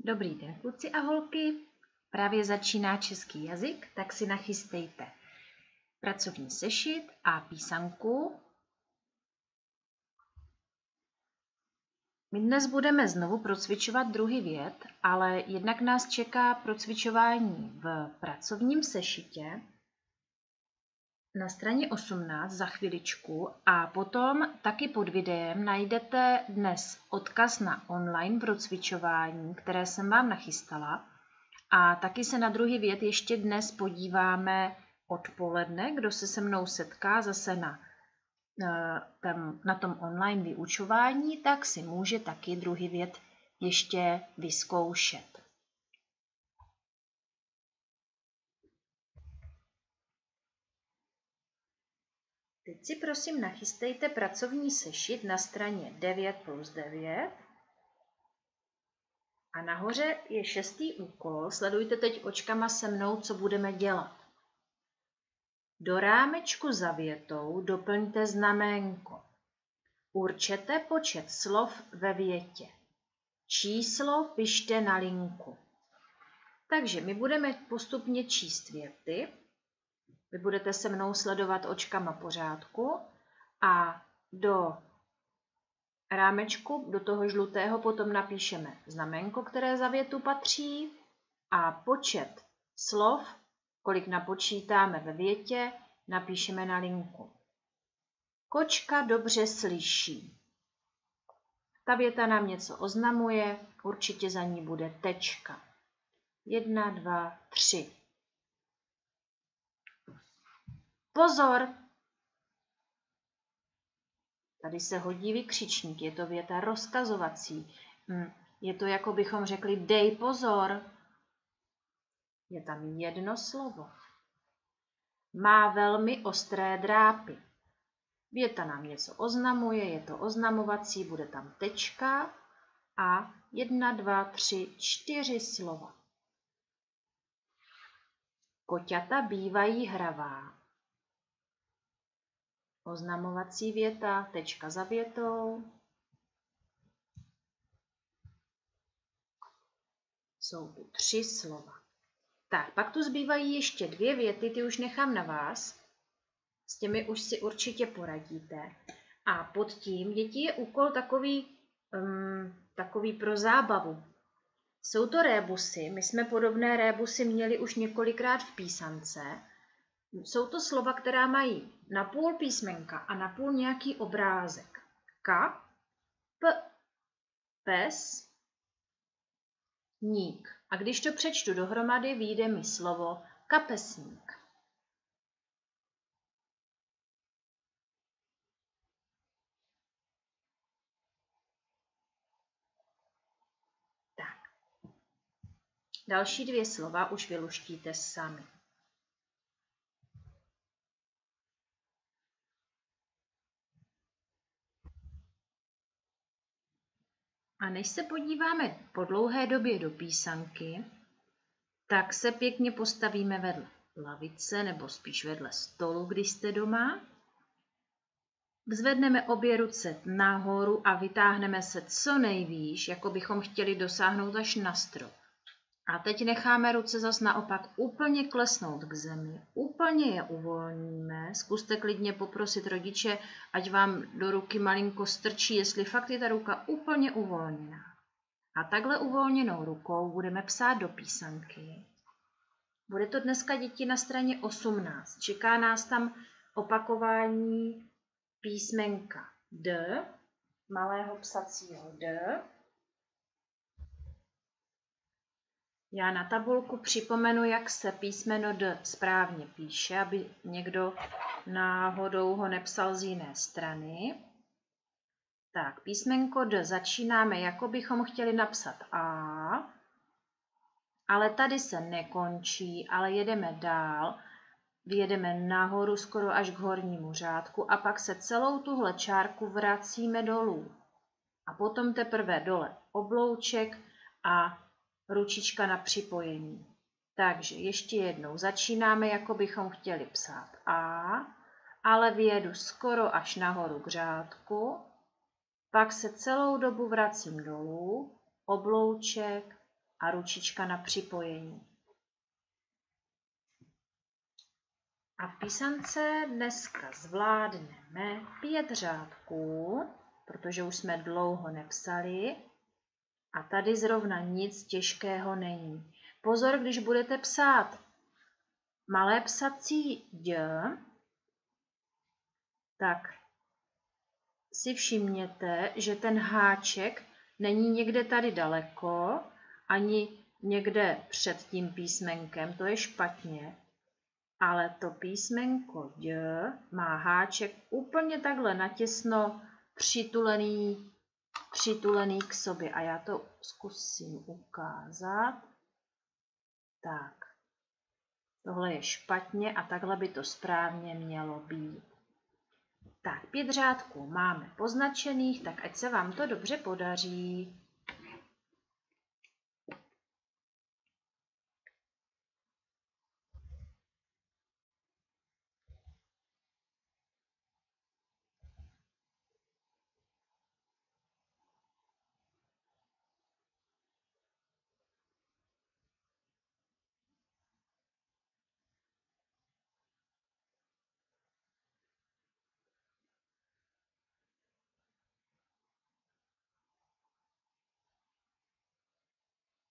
Dobrý den, kluci a holky. Právě začíná český jazyk, tak si nachystejte pracovní sešit a písanku. My dnes budeme znovu procvičovat druhý vět, ale jednak nás čeká procvičování v pracovním sešitě na straně 18 za chviličku a potom taky pod videem najdete dnes odkaz na online procvičování, které jsem vám nachystala. A taky se na druhý vět ještě dnes podíváme odpoledne, kdo se se mnou setká zase na tom online vyučování, tak si může taky druhý vět ještě vyzkoušet. Teď si prosím nachystejte pracovní sešit na straně 9+9 a nahoře je 6. úkol. Sledujte teď očkama se mnou, co budeme dělat. Do rámečku za větou doplňte znaménko. Určete počet slov ve větě. Číslo pište na linku. Takže my budeme postupně číst věty. Vy budete se mnou sledovat očkama pořádku a do rámečku, do toho žlutého, potom napíšeme znaménko, které za větu patří a počet slov, kolik napočítáme ve větě, napíšeme na linku. Kočka dobře slyší. Ta věta nám něco oznamuje, určitě za ní bude tečka. 1, 2, 3. Pozor! Tady se hodí vykřičník, je to věta rozkazovací. Je to, jako bychom řekli, dej pozor. Je tam jedno slovo. Má velmi ostré drápy. Věta nám něco oznamuje, je to oznamovací, bude tam tečka a 1, 2, 3, 4 slova. Koťata bývají hravá. Oznamovací věta, tečka za větou. Jsou tu 3 slova. Tak, pak tu zbývají ještě 2 věty, ty už nechám na vás. S těmi už si určitě poradíte. A pod tím, děti, je úkol takový pro zábavu. Jsou to rébusy, my jsme podobné rébusy měli už několikrát v písance. Jsou to slova, která mají napůl písmenka a napůl nějaký obrázek. Ka, pes, ník. A když to přečtu dohromady, vyjde mi slovo kapesník. Tak. Další 2 slova už vyluštíte sami. A než se podíváme po dlouhé době do písanky, tak se pěkně postavíme vedle lavice nebo spíš vedle stolu, když jste doma. Vzvedneme obě ruce nahoru a vytáhneme se co nejvýš, jako bychom chtěli dosáhnout až na strop. A teď necháme ruce zas naopak úplně klesnout k zemi. Úplně je uvolníme. Zkuste klidně poprosit rodiče, ať vám do ruky malinko strčí, jestli fakt je ta ruka úplně uvolněná. A takhle uvolněnou rukou budeme psát do písanky. Bude to dneska, děti, na straně 18. Čeká nás tam opakování písmenka D, malého psacího D. Já na tabulku připomenu, jak se písmeno D správně píše, aby někdo náhodou ho nepsal z jiné strany. Tak, písmenko D začínáme, jako bychom chtěli napsat A, ale tady se nekončí, ale jedeme dál. Vyjedeme nahoru skoro až k hornímu řádku a pak se celou tuhle čárku vracíme dolů. A potom teprve dole oblouček a ručička na připojení. Takže ještě jednou začínáme, jako bychom chtěli psát A, ale vyjedu skoro až nahoru k řádku, pak se celou dobu vracím dolů, oblouček a ručička na připojení. A v písance dneska zvládneme 5 řádků, protože už jsme dlouho nepsali. A tady zrovna nic těžkého není. Pozor, když budete psát malé psací D, tak si všimněte, že ten háček není někde tady daleko, ani někde před tím písmenkem, to je špatně, ale to písmenko D má háček úplně takhle natěsno přitulený k sobě. A já to zkusím ukázat. Tak, tohle je špatně a takhle by to správně mělo být. Tak, 5 řádků máme poznačených, tak ať se vám to dobře podaří.